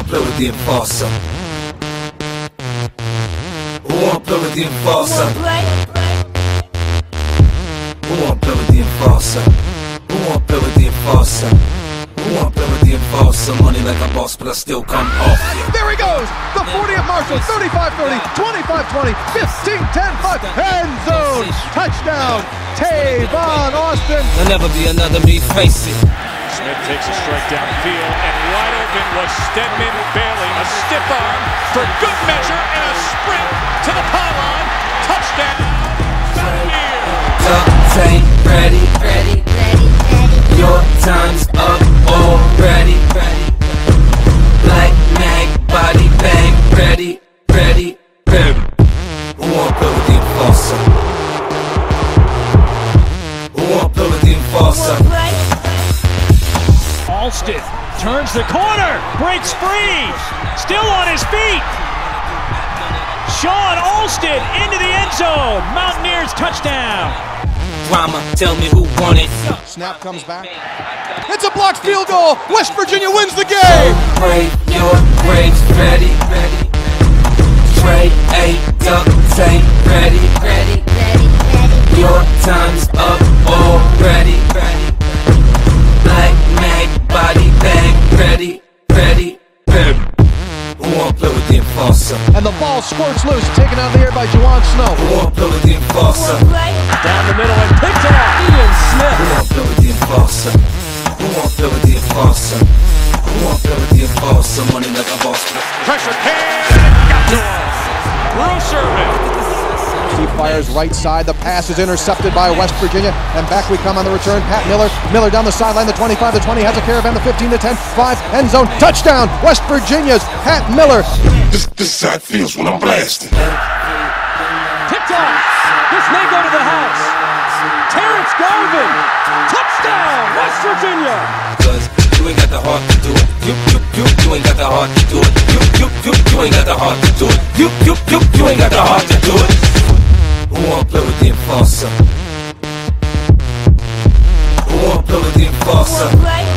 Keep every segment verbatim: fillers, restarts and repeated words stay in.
wanna play with the enforcer? Who wanna play with the enforcer? Who wanna play with the enforcer? Who wanna play with the enforcer? Who wanna play with the enforcer? Money like a boss, but I still come off. There he goes! The forty of Marshall, thirty-five thirty, twenty-five twenty, fifteen ten, five, end zone! Touchdown, Tavon Austin! There'll never be another me, face it. Smith takes a strike downfield, and wide open was Stedman Bailey. A stiff arm for good measure, and a sprint to the pylon. Touchdown! Duck ain't ready, ready, ready, ready. Your time's up already, ready. Black mag, body bang, ready, ready, ready. Who wanna play with the enforcer? Who wanna play with the enforcer? Alston turns the corner, breaks free, still on his feet. Sean Alston into the end zone. Mountaineers touchdown. Drama, tell me who won it. Snap comes back. It's a blocked field goal. West Virginia wins the game. Pray your graves ready, ready. Trey A. Duck tank ready, ready, ready, ready. Your time's up already, ready. Black mag, body bang, ready, ready, ready. Who wanna play with the enforcer? And the ball squirts loose, taken out of the air by Juwan Snow. Who wanna play with the enforcer? Down the middle and picked off. Ian Smith. Who wanna play with the enforcer? Who wanna play with the enforcer? Who wanna play with the enforcer? Money like a boss. Pressure came, got to him. Bruce Irvin. He fires right side. The pass is intercepted by West Virginia. And back we come on the return. Pat Miller. Miller down the sideline. The twenty-five to twenty has a caravan. The fifteen to ten. five. End zone. Touchdown. West Virginia's Pat Miller. This, this is how it feels when I'm blasting. Picked off. This may go to the house. Terrence Garvin. Touchdown. West Virginia. Cause you ain't got the heart to do it. You, you, you, you ain't got the heart to do it. You, you, you, you ain't got the heart to do it. You, you, you, you ain't got the heart to do it. Who wanna play with the enforcer? Who wanna play with the enforcer?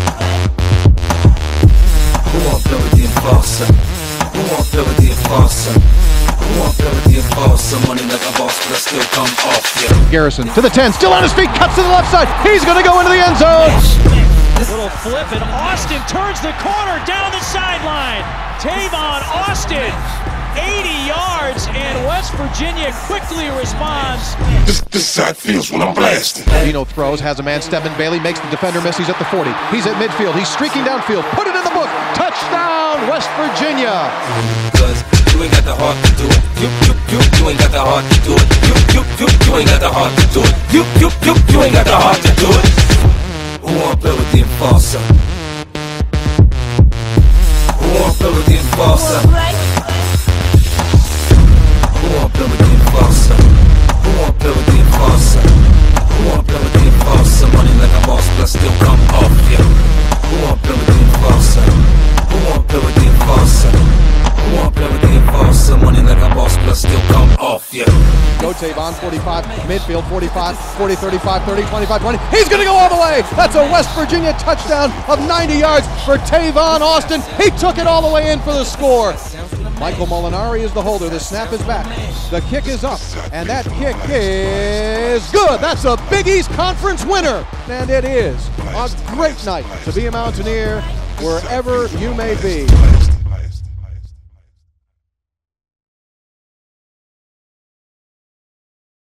Who wanna play with the enforcer? Who wanna play with the enforcer? Who wanna play with the enforcer? Money like a boss, but I still come off, yeah. Garrison to the ten. Still on his feet. Cuts to the left side. He's going to go into the end zone. Little flip, and Austin turns the corner down the sideline. Tavon Austin, eighty yards, and West Virginia quickly responds. This, this is how it feels when I'm blasting. Dino throws, has a man. Stedman Bailey makes the defender miss. He's at the forty. He's at midfield. He's streaking downfield. Put it in the book. Touchdown, West Virginia. Cause you ain't got the heart to do it. You, you, you, you ain't got the heart to do it. You, you, you, you ain't got the heart to do it. You, you, you, you ain't got the heart to do it. Who wanna play with the enforcer? Who wanna play with the enforcer? Who wanna play with the enforcer? Who wanna play with the enforcer? Who wanna play with the enforcer? Money like a boss, but I still come off, yeah. Who wanna play with the enforcer? Who wanna play with the enforcer? Who wanna play with the enforcer? Money like a boss, but I still come off, yeah. Go Tavon, forty-five, midfield, forty-five, forty, thirty-five, thirty, twenty-five, twenty. He's going to go all the way. That's a West Virginia touchdown of ninety yards for Tavon Austin. He took it all the way in for the score. Michael Molinari is the holder. The snap is back. The kick is up, and that kick is good. That's a Big East Conference winner, and it is a great night to be a Mountaineer wherever you may be.